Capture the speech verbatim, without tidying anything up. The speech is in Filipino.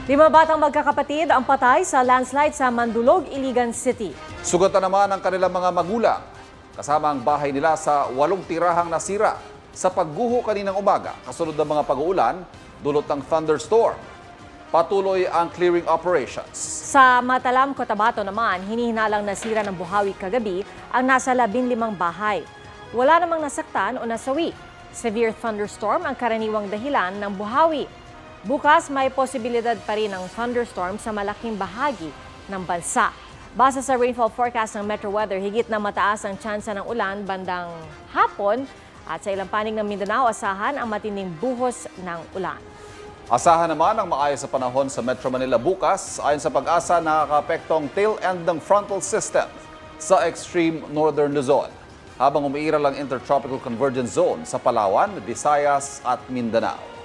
Lima batang magkakapatid ang patay sa landslide sa Mandulog, Iligan City. Sugatan naman ang kanilang mga magulang, kasama ang bahay nila sa walong tirahang nasira sa pagguho kaninang umaga kasunod ng mga pag-uulan dulot ng thunderstorm. Patuloy ang clearing operations. Sa Matalam, Cotabato naman, hinihinalang nasira ng buhawi kagabi ang nasa labing limang bahay. Wala namang nasaktan o nasawi. Severe thunderstorm ang karaniwang dahilan ng buhawi. Bukas may posibilidad pa rin ng thunderstorm sa malaking bahagi ng bansa. Base sa rainfall forecast ng Metro Weather, higit na mataas ang tsansa ng ulan bandang hapon at sa ilang panig ng Mindanao, asahan ang matinding buhos ng ulan. Asahan naman ang maayos sa panahon sa Metro Manila bukas ayon sa Pag-asa nakakapektong tail end ng frontal system sa extreme northern Luzon habang umiiral ang intertropical convergence zone sa Palawan, Visayas at Mindanao.